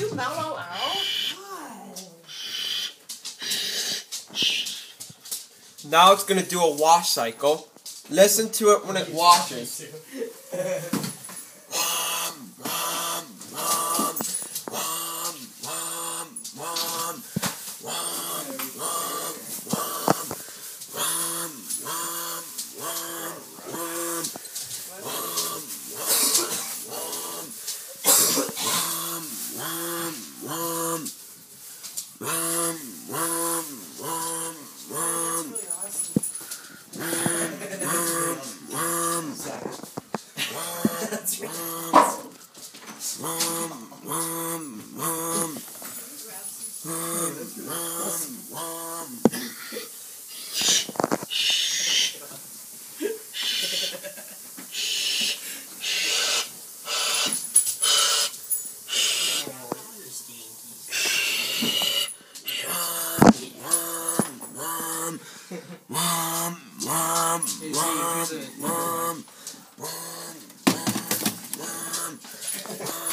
you mellow out? Now it's gonna do a wash cycle. Listen to it when it washes. Mom.